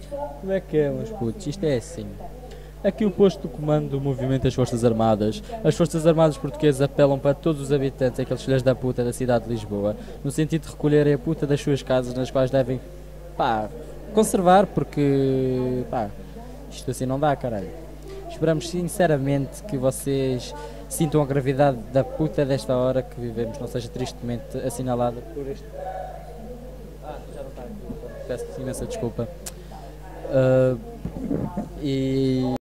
Como é que é, meus putos? Isto é assim. Aqui o posto do comando do movimento das Forças Armadas. As Forças Armadas portuguesas apelam para todos os habitantes, aqueles filhos da puta da cidade de Lisboa, no sentido de recolherem a puta das suas casas, nas quais devem, pá, conservar, porque, pá, isto assim não dá, caralho. Esperamos sinceramente que vocês sintam a gravidade da puta desta hora que vivemos, não seja tristemente assinalada por este... Já não está aqui, peço imensa desculpa. E